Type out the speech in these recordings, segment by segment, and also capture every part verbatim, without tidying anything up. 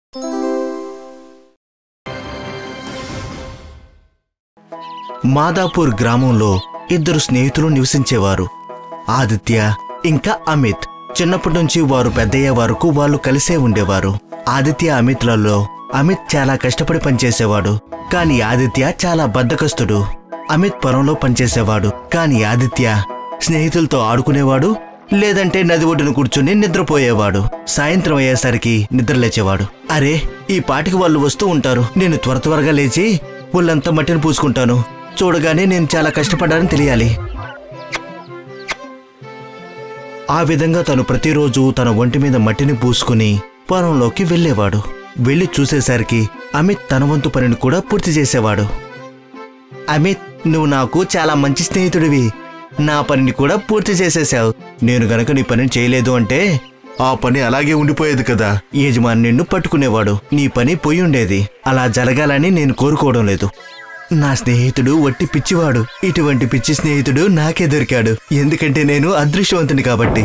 మాదాపూర్ గ్రామంలో ఇద్దరు స్నేహితులు నివసించేవారు, ఆదిత్య ఇంకా అమిత్. చిన్నప్పటి నుంచి వారు పెద్దయ్యే వరకు వాళ్ళు కలిసే ఉండేవారు. ఆదిత్య అమిత్లలో అమిత్ చాలా కష్టపడి పనిచేసేవాడు, కానీ ఆదిత్య చాలా బద్ధకస్తుడు. అమిత్ పొలంలో పనిచేసేవాడు, కానీ ఆదిత్య స్నేహితులతో ఆడుకునేవాడు, లేదంటే నది ఒడ్డున కూర్చుని నిద్రపోయేవాడు. సాయంత్రం అయ్యేసరికి నిద్రలేచేవాడు. అరే, ఈ పాటికి వాళ్ళు వస్తూ ఉంటారు, నేను త్వర త్వరగా లేచి వాళ్ళంతా మట్టిని పూసుకుంటాను, చూడగానే నేను చాలా కష్టపడ్డానని తెలియాలి. ఆ విధంగా తను ప్రతిరోజు తన ఒంటి మీద మట్టిని పూసుకుని పొలంలోకి వెళ్లేవాడు. వెళ్లి చూసేసరికి అమిత్ తన వంతు పనిని కూడా పూర్తి చేసేవాడు. అమిత్, నువ్వు నాకు చాలా మంచి స్నేహితుడివి, నా పనిని కూడా పూర్తి చేసేసావు. నేను గనక నీ పనిని చేయలేదు అంటే ఆ పని అలాగే ఉండిపోయేది కదా. యజమాని నిన్ను పట్టుకునేవాడు, నీ పని పోయి ఉండేది. అలా జరగాలని నేను కోరుకోవడం లేదు. నా స్నేహితుడు వట్టి పిచ్చివాడు. ఇటువంటి పిచ్చి స్నేహితుడు నాకే దొరికాడు, ఎందుకంటే నేను అదృష్టవంతుని కాబట్టి.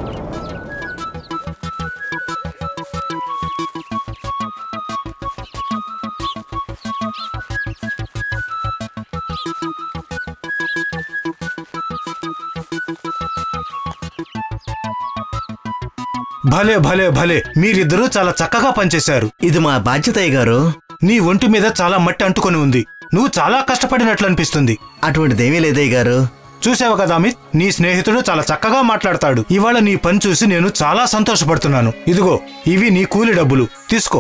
భలే భలే భలే మీరిద్దరూ చాలా చక్కగా పనిచేశారు. ఇది మా బాధ్యత అయ్యగారు. నీ ఒంటి మీద చాలా మట్టి అంటుకొని ఉంది, నువ్వు చాలా కష్టపడినట్లు అనిపిస్తుంది. అటువంటిదేమీ లేదయ్య గారు. చూసావు కదా అమిత్, నీ స్నేహితుడు చాలా చక్కగా మాట్లాడతాడు. ఇవాళ నీ పని చూసి నేను చాలా సంతోషపడుతున్నాను. ఇదిగో, ఇవి నీ కూలి డబ్బులు, తీసుకో.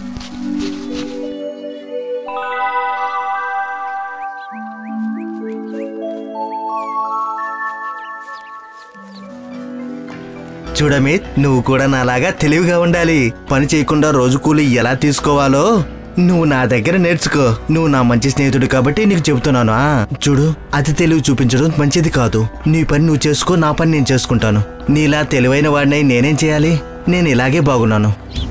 చూడమిత్, నువ్వు కూడా నాలాగా తెలివిగా ఉండాలి. పని చేయకుండా రోజు కూలి ఎలా తీసుకోవాలో నువ్వు నా దగ్గర నేర్చుకో. నువ్వు నా మంచి స్నేహితుడు కాబట్టి నీకు చెబుతున్నాను. చూడు, అతి తెలివి చూపించడం మంచిది కాదు. నీ పని నువ్వు చేసుకో, నా పని నేను చేసుకుంటాను. నీలా తెలివైన వాడినై నేనేం చేయాలి? నేను ఇలాగే బాగున్నాను.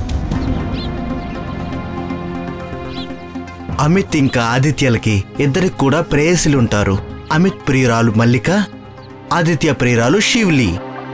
అమిత్ ఇంకా ఆదిత్యలకి ఇద్దరికి కూడా ప్రేయసులుంటారు. అమిత్ ప్రియురాలు మల్లిక, ఆదిత్య ప్రియురాలు శివ్లి.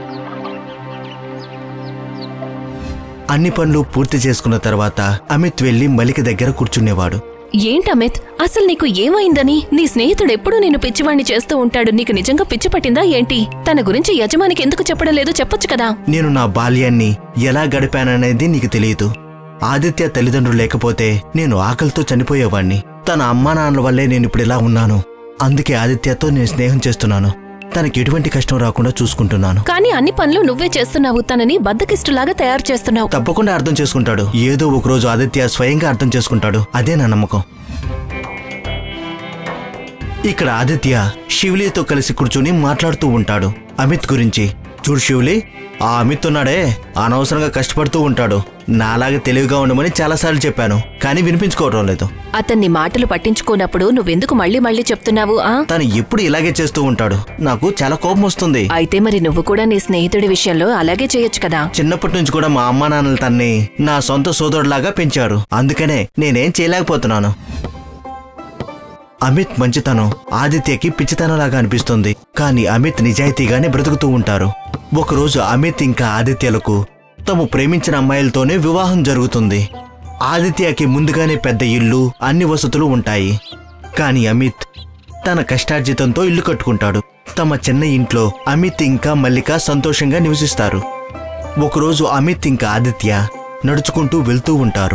అన్ని పనులు పూర్తి చేసుకున్న తర్వాత అమిత్ వెళ్లి మల్లిక దగ్గర కూర్చునేవాడు. ఏంటమిత్, అసలు నీకు ఏమైందని? నీ స్నేహితుడు ఎప్పుడూ నేను పిచ్చివాణ్ణి చేస్తూ ఉంటాడు. నీకు నిజంగా పిచ్చి పట్టిందా ఏంటి? తన గురించి యజమానికి ఎందుకు చెప్పడం లేదు? చెప్పొచ్చు కదా. నేను నా బాల్యాన్ని ఎలా గడిపాననేది నీకు తెలియదు. ఆదిత్య తల్లిదండ్రులు లేకపోతే నేను ఆకలితో చనిపోయేవాణ్ణి. తన అమ్మా నాన్నల వల్లే నేను ఇప్పుడు ఇలా ఉన్నాను. అందుకే ఆదిత్యతో నేను స్నేహం చేస్తున్నాను. తనకి ఎటువంటి కష్టం రాకుండా చూసుకుంటున్నాను. కానీ అన్ని పనులు నువ్వే చేస్తున్నావు. తనని బద్దకిష్టులాగా తయారు చేస్తున్నావు. తప్పకుండా అర్థం చేసుకుంటాడు. ఏదో ఒక రోజు ఆదిత్య స్వయంగా అర్థం చేసుకుంటాడు. అదే నా నమ్మకం. ఇక్కడ ఆదిత్య శివ్లీతో కలిసి కూర్చుని మాట్లాడుతూ ఉంటాడు అమిత్ గురించి. చూడు శివ్లీ, ఆ అమిత్ ఉన్నాడే, అనవసరంగా కష్టపడుతూ ఉంటాడు. నాలాగా తెలివిగా ఉండమని చాలాసార్లు చెప్పాను, కానీ వినిపించుకోవడం లేదు. అతన్ని మాటలు పట్టించుకోనప్పుడు నువ్వెందుకు మళ్ళీ మళ్ళీ చెప్తున్నావు? ఆ తను ఎప్పుడు ఇలాగే చేస్తూ ఉంటాడు. నాకు చాలా కోపం వస్తుంది. అయితే మరి నువ్వు కూడా నీ స్నేహితుడి విషయంలో అలాగే చేయొచ్చు కదా. చిన్నప్పటి నుంచి కూడా మా అమ్మా నాన్నలు తన్ని నా సొంత సోదరులాగా పెంచారు. అందుకనే నేనేం చేయలేకపోతున్నాను. అమిత్ మంచితనం ఆదిత్యకి పిచ్చితనంలాగా అనిపిస్తుంది, కానీ అమిత్ నిజాయితీగానే బ్రతుకుతూ ఉంటారు. ఒకరోజు అమిత్ ఇంకా ఆదిత్యలకు తాము ప్రేమించిన అమ్మాయిలతోనే వివాహం జరుగుతుంది. ఆదిత్యకి ముందుగానే పెద్ద ఇల్లు, అన్ని వసతులు ఉంటాయి. కానీ అమిత్ తన కష్టార్జితంతో ఇల్లు కట్టుకుంటాడు. తమ చిన్న ఇంట్లో అమిత్ ఇంకా మల్లిక సంతోషంగా నివసిస్తారు. ఒకరోజు అమిత్ ఇంకా ఆదిత్య నడుచుకుంటూ వెళ్తూ ఉంటారు.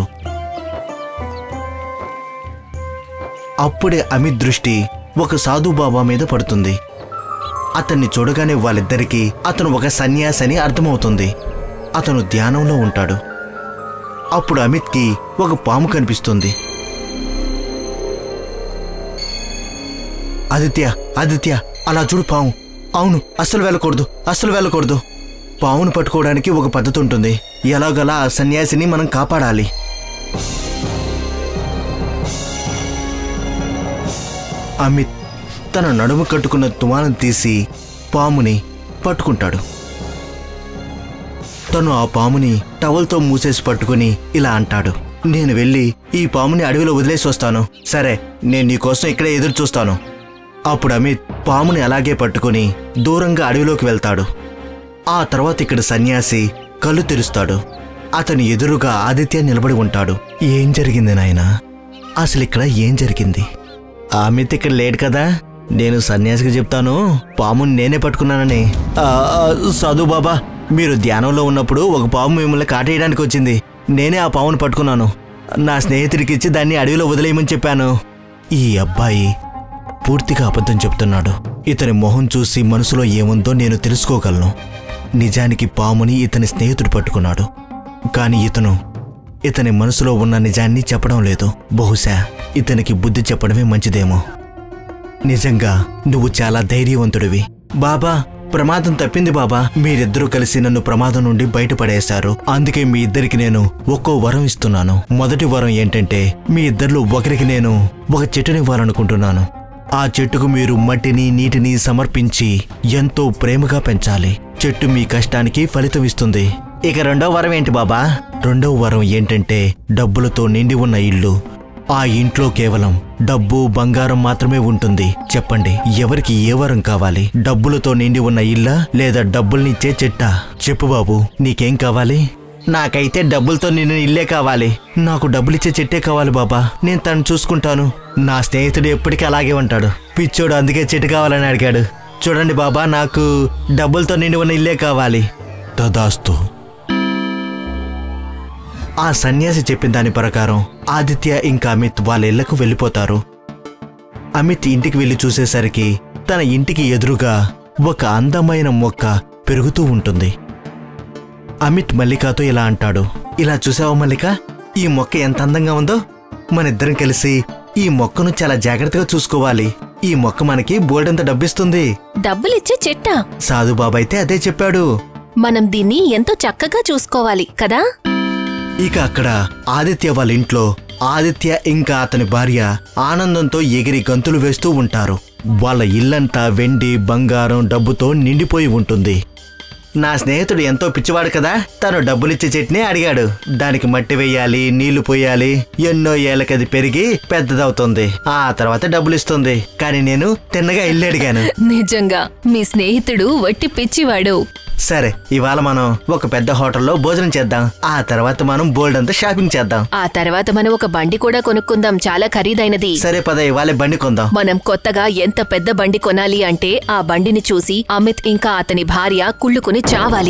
అప్పుడే అమిత్ దృష్టి ఒక సాధుబాబా మీద పడుతుంది. అతన్ని చూడగానే వాళ్ళిద్దరికీ అతను ఒక సన్యాసి అని అర్థమవుతుంది. అతను ధ్యానంలో ఉంటాడు. అప్పుడు అమిత్కి ఒక పాము కనిపిస్తుంది. ఆదిత్య ఆదిత్య అలా చూడు, పాము. అవును, అస్సలు వెళ్ళకూడదు, అస్సలు వెళ్ళకూడదు. పావును పట్టుకోవడానికి ఒక పద్ధతి ఉంటుంది. ఎలాగలా ఆ సన్యాసిని మనం కాపాడాలి. అమిత్ తన నడుము కట్టుకున్న తువాలను తీసి పాముని పట్టుకుంటాడు. తను ఆ పాముని టవల్తో మూసేసి పట్టుకుని ఇలా అంటాడు, నేను వెళ్ళి ఈ పాముని అడవిలో వదిలేసి వస్తాను. సరే, నేను నీకోసం ఇక్కడే ఎదురు చూస్తాను. అప్పుడు అమిత్ పాముని అలాగే పట్టుకుని దూరంగా అడవిలోకి వెళ్తాడు. ఆ తర్వాత ఇక్కడ సన్యాసి కళ్ళు తెరుస్తాడు. అతని ఎదురుగా ఆదిత్య నిలబడి ఉంటాడు. ఏం జరిగింది నాయనా? అసలు ఇక్కడ ఏం జరిగింది? అమిత్ ఇక్కడ లేడు కదా. నేను సన్యాసికి చెప్తాను పాముని నేనే పట్టుకున్నానని. సాధు బాబా, మీరు ధ్యానంలో ఉన్నప్పుడు ఒక పాము మిమ్మల్ని కాటేయడానికి వచ్చింది. నేనే ఆ పామును పట్టుకున్నాను. నా స్నేహితుడికిచ్చి దాన్ని అడవిలో వదిలేయమని చెప్పాను. ఈ అబ్బాయి పూర్తిగా అబద్ధం చెప్తున్నాడు. ఇతని మొహం చూసి మనసులో ఏముందో నేను తెలుసుకోగలను. నిజానికి పాముని ఇతని స్నేహితుడు పట్టుకున్నాడు. కాని ఇతను ఇతని మనసులో ఉన్న నిజాన్ని చెప్పడం లేదు. బహుశా ఇతనికి బుద్ధి చెప్పడమే మంచిదేమో. నిజంగా నువ్వు చాలా ధైర్యవంతుడివి. బాబా, ప్రమాదం తప్పింది బాబా. మీరిద్దరూ కలిసి నన్ను ప్రమాదం నుండి బయటపడేశారు. అందుకే మీ ఇద్దరికి నేను ఒక్కో వరం ఇస్తున్నాను. మొదటి వరం ఏంటంటే, మీ ఇద్దరిలో ఒకరికి నేను ఒక చెట్టునివ్వాలనుకుంటున్నాను. ఆ చెట్టుకు మీరు మట్టిని నీటిని సమర్పించి ఎంతో ప్రేమగా పెంచాలి. చెట్టు మీ కష్టానికి ఫలితం ఇస్తుంది. ఇక రెండో వరం ఏంటి బాబా? రెండో వరం ఏంటంటే, డబ్బులతో నిండి ఉన్న ఇల్లు. ఆ ఇంట్లో కేవలం డబ్బు బంగారం మాత్రమే ఉంటుంది. చెప్పండి, ఎవరికి ఏ వరం కావాలి? డబ్బులతో నిండి ఉన్న ఇల్లా లేదా డబ్బుల్నిచ్చే చెట్టా? చెప్పు బాబు, నీకేం కావాలి? నాకైతే డబ్బులతో నిండిన ఇల్లే కావాలి. నాకు డబ్బులిచ్చే చెట్టే కావాలి బాబా. నేను తను చూసుకుంటాను. నా స్నేహితుడు ఎప్పటికీ అలాగే ఉంటాడు. పిచ్చోడు అందుకే చెట్టు కావాలని అడిగాడు. చూడండి బాబా, నాకు డబ్బులతో నిండి ఉన్న ఇల్లే కావాలి. తదాస్తు. ఆ సన్యాసి చెప్పిన దాని ప్రకారం ఆదిత్య ఇంకా అమిత్ వాళ్ళ ఇళ్లకు వెళ్ళిపోతారు. అమిత్ ఇంటికి వెళ్లి చూసేసరికి తన ఇంటికి ఎదురుగా ఒక అందమైన మొక్క పెరుగుతూ ఉంటుంది. అమిత్ మల్లికతో ఇలా అంటాడు, ఇలా చూసావా మల్లిక, ఈ మొక్క ఎంత అందంగా ఉందో. మనిద్దరం కలిసి ఈ మొక్కను చాలా జాగ్రత్తగా చూసుకోవాలి. ఈ మొక్క మనకి బోల్డంత డబ్బిస్తుంది. డబ్బులిచ్చే చెట్టా? సాధుబాబా అయితే అదే చెప్పాడు. మనం దీన్ని ఎంతో చక్కగా చూసుకోవాలి కదా. ఇక అక్కడ ఆదిత్య వాళ్ళ ఇంట్లో ఆదిత్య ఇంకా అతని భార్య ఆనందంతో ఎగిరి గంతులు వేస్తూ ఉంటారు. వాళ్ళ ఇల్లంతా వెండి బంగారం డబ్బుతో నిండిపోయి ఉంటుంది. నా స్నేహితుడు ఎంతో పిచ్చివాడు కదా, తను డబ్బులిచ్చే చెట్టునే అడిగాడు. దానికి మట్టి వేయాలి, నీళ్లు పోయాలి. ఎన్నో ఏళ్ళకది పెరిగి పెద్దదవుతుంది. ఆ తర్వాత డబ్బులిస్తుంది. కానీ నేను తిన్నగా ఇల్లు అడిగాను. నిజంగా మీ స్నేహితుడు వట్టి పిచ్చివాడు. సరే, ఇవాళ మనం ఒక పెద్ద హోటల్లో భోజనం చేద్దాం. ఆ తర్వాత మనం బోల్డ్ అంతా షాపింగ్ చేద్దాం. ఆ తర్వాత మనం ఒక బండి కూడా కొనుక్కుందాం. చాలా ఖరీదైనది. సరే పద, ఇవాళ బండి కొందాం. మనం కొత్తగా ఎంత పెద్ద బండి కొనాలి అంటే ఆ బండిని చూసి అమిత్ ఇంకా అతని భార్య కుళ్ళుకుని చావాలి.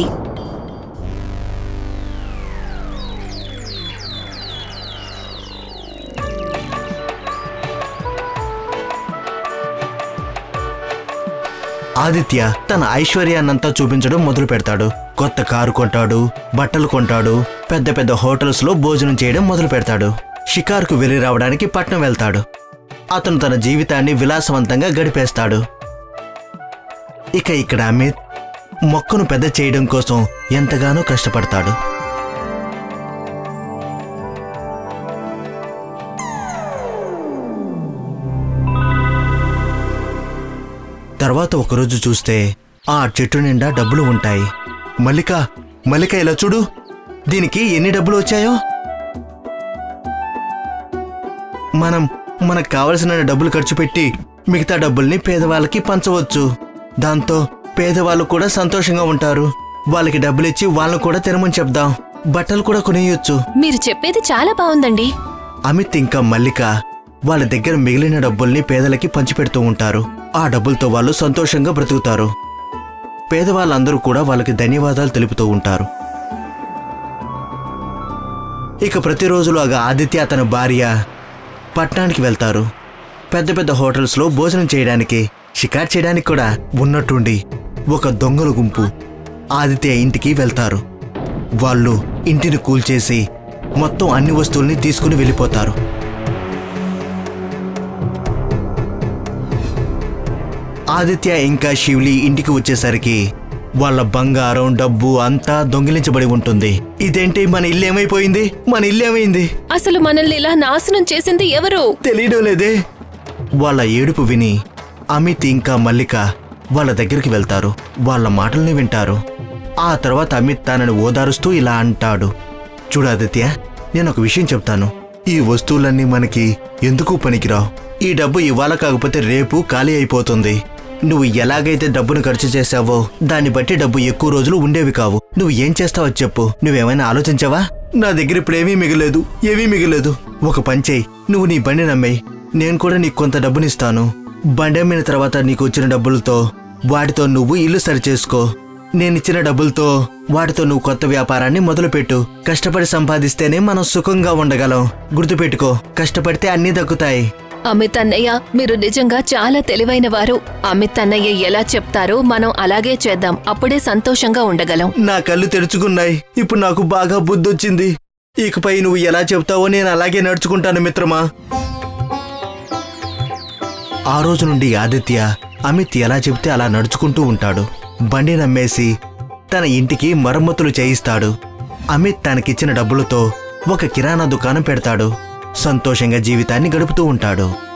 ఆదిత్య తన ఐశ్వర్యాన్నంతా చూపించడం మొదలు పెడతాడు. కొత్త కారు కొంటాడు, బట్టలు కొంటాడు, పెద్ద పెద్ద హోటల్స్ లో భోజనం చేయడం మొదలు పెడతాడు. షికారుకు వెళ్లి రావడానికి పట్నం వెళ్తాడు. అతను తన జీవితాన్ని విలాసవంతంగా గడిపేస్తాడు. ఇక ఇక్కడ అమిత్ మొక్కను పెద్ద చేయడం కోసం ఎంతగానో కష్టపడతాడు. తర్వాత ఒకరోజు చూస్తే ఆ చెట్టు నిండా డబ్బులు ఉంటాయి. మల్లిక మల్లిక ఇలా చూడు, దీనికి ఎన్ని డబ్బులు వచ్చాయో. మనం మనకు కావలసిన డబ్బులు ఖర్చు పెట్టి మిగతా డబ్బుల్ని పేదవాళ్ళకి పంచవచ్చు. దాంతో పేదవాళ్ళు కూడా సంతోషంగా ఉంటారు. వాళ్ళకి డబ్బులు ఇచ్చి వాళ్ళను కూడా తినమని చెప్దాం. బట్టలు కూడా కొనేయొచ్చు. మీరు చెప్పేది చాలా బాగుందండి. అమిత్ ఇంకా మల్లిక వాళ్ళ దగ్గర మిగిలిన డబ్బుల్ని పేదలకి పంచిపెడుతూ ఉంటారు. ఆ డబ్బులతో వాళ్ళు సంతోషంగా బ్రతుకుతారు. పేదవాళ్ళందరూ కూడా వాళ్ళకి ధన్యవాదాలు తెలుపుతూ ఉంటారు. ఇక ప్రతిరోజులాగా ఆదిత్య అతని భార్య పట్టణానికి వెళ్తారు. పెద్ద పెద్ద హోటల్స్లో భోజనం చేయడానికి, షికారు చేయడానికి కూడా. ఉన్నట్టుండి ఒక దొంగల గుంపు ఆదిత్య ఇంటికి వెళ్తారు. వాళ్ళు ఇంటిని కూల్చేసి మొత్తం అన్ని వస్తువుల్ని తీసుకుని వెళ్ళిపోతారు. ఆదిత్య ఇంకా శివ్లి ఇంటికి వచ్చేసరికి వాళ్ళ బంగారం డబ్బు అంతా దొంగిలించబడి ఉంటుంది. ఇదేంటి, మన ఇల్లు ఏమైపోయింది? మన ఇల్లు ఏమైంది? అసలు మనల్ని ఇలా నాశనం చేసింది ఎవరు? తెలియడం లేదే. వాళ్ళ ఏడుపు విని అమిత్ ఇంకా మల్లిక వాళ్ళ దగ్గరికి వెళ్తారు. వాళ్ళ మాటల్ని వింటారు. ఆ తర్వాత అమిత్ తనని ఓదారుస్తూ ఇలా అంటాడు, చూడు ఆదిత్య, నేను ఒక విషయం చెప్తాను. ఈ వస్తువులన్నీ మనకి ఎందుకు పనికిరావు. ఈ డబ్బు ఇవాళ కాకపోతే రేపు ఖాళీ అయిపోతుంది. నువ్వు ఎలాగైతే డబ్బును ఖర్చు చేశావో దాన్ని బట్టి డబ్బు ఎక్కువ రోజులు ఉండేవి కావు. నువ్వు ఏం చేస్తావో చెప్పు. నువ్వేమైనా ఆలోచించావా? నా దగ్గర ఇప్పుడు ఏమీ మిగలేదు, ఏమీ మిగలేదు. ఒక పంచేయి, నువ్వు నీ బండి నమ్మేయి, నేను కూడా నీకు కొంత డబ్బునిస్తాను. బండి అమ్మిన తర్వాత నీకు వచ్చిన డబ్బులతో వాటితో నువ్వు ఇల్లు సరిచేసుకో. నేనిచ్చిన డబ్బులతో వాటితో నువ్వు కొత్త వ్యాపారాన్ని మొదలుపెట్టు. కష్టపడి సంపాదిస్తేనే మనం సుఖంగా ఉండగలం. గుర్తుపెట్టుకో, కష్టపడితే అన్నీ దక్కుతాయి. అమిత్ అన్నయ్య, మీరు నిజంగా చాలా తెలివైన వారు. అమిత్ అన్నయ్య ఎలా చెప్తారో మనం అలాగే చేద్దాం. అప్పుడే సంతోషంగా ఉండగలం. నా కళ్ళు తెరుచుకున్నాయి. ఇప్పుడు నాకు బాగా బుద్ధొచ్చింది. ఇకపై నువ్వు ఎలా చెప్తావో నేను అలాగే నడుచుకుంటాను మిత్రమా. ఆ రోజు నుండి ఆదిత్య అమిత్ ఎలా చెప్తే అలా నడుచుకుంటూ ఉంటాడు. బండి నమ్మేసి తన ఇంటికి మరమ్మతులు చేయిస్తాడు. అమిత్ తనకిచ్చిన డబ్బులతో ఒక కిరాణా దుకాణం పెడతాడు. సంతోషంగా జీవితాన్ని గడుపుతూ ఉంటాడు.